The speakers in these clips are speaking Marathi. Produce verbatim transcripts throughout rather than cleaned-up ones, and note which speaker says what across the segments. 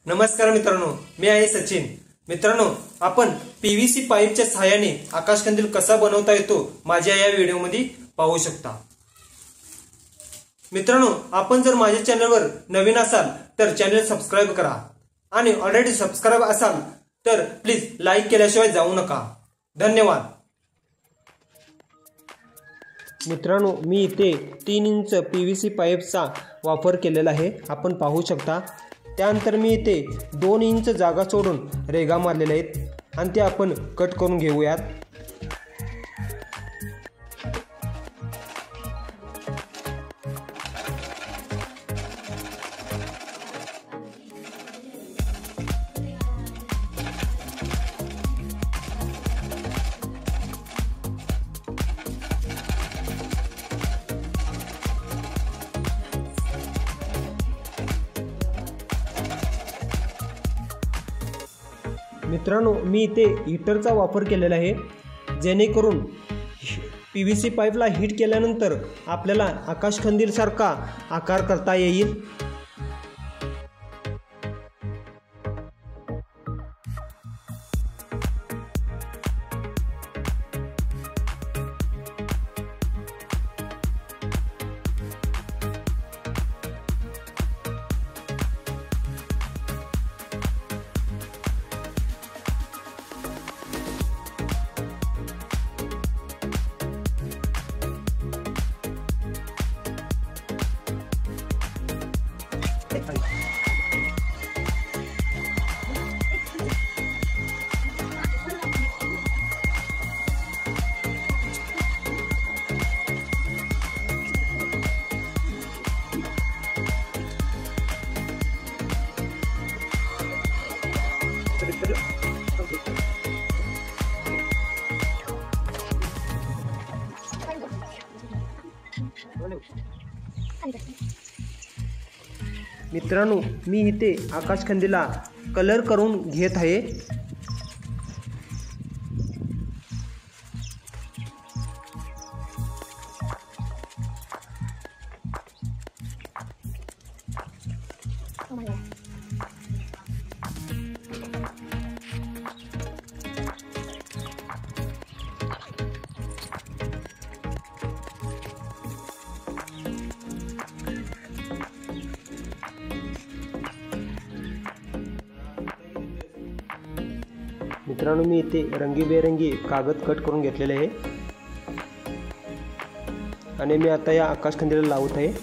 Speaker 1: नमस्कार मित्रांनो, मी आहे सचिन। मित्रांनो, आपण पीव्हीसी पाईपच्या सहाय्याने आकाश कंदील कसा बनवता येतो माझ्या या व्हिडिओमध्ये पाहू शकता। मित्रांनो, आपण जर माझ्या चॅनलवर नवीन असाल तर चॅनल सबस्क्राइब करा आणि ऑलरेडी सबस्क्राइब असाल तर प्लीज लाईक केल्याशिवाय जाऊ नका। धन्यवाद। मित्रांनो, मी इथे तीन इंच पीव्हीसी पाईपचा वापर केलेला आहे, आपण पाहू शकता। त्यानंतर मी इथे दोन इंच जागा सोडून रेगा मारलेल्या आहेत आणि ते आपण कट करून घेऊयात। मित्रांनो, मी इथे हीटरचा वापर केलेला आहे, जेणेकरून पीव्हीसी पाईपला हीट केल्यानंतर आपल्याला आकाश कंदील सारखा आकार करता येईल। मित्रांनो, मी इथे आकाश कंदीला कलर करून घेत आहे। मित्रांनो, मी इथे रंगीबेरंगी कागद कट करून घेतलेले आहे आणि मी आता या आकाश कंदीला लावत आहे।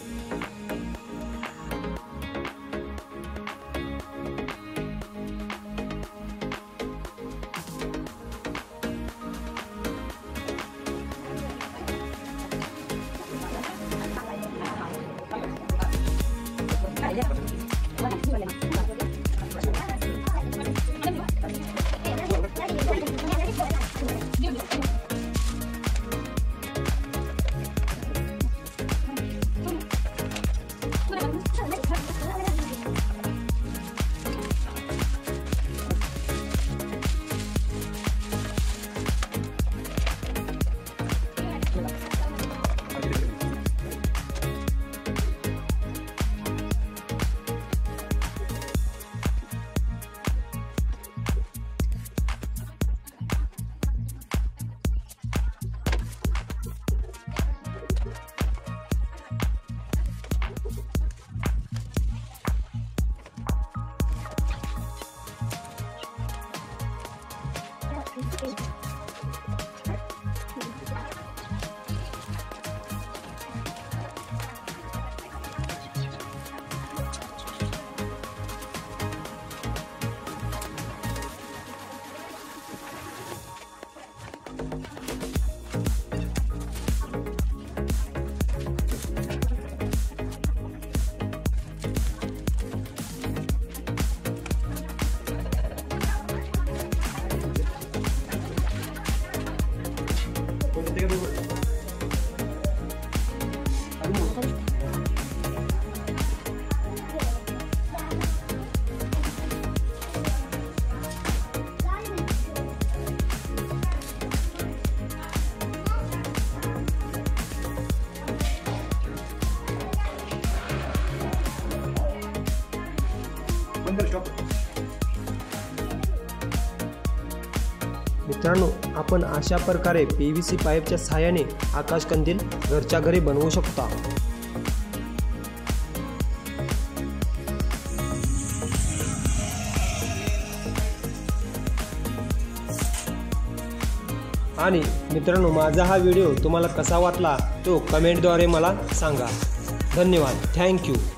Speaker 1: मित्रांनो, आपण अशा प्रकारे पी व्ही सी पाईपच्या सहाय्याने आकाश कंदील घरच्या घरी बनवू शकता। आणि मित्रांनो, माझा हा व्हिडिओ तुम्हाला कसा वाटला तो कमेंटद्वारे मला सांगा। धन्यवाद, थँक्यू।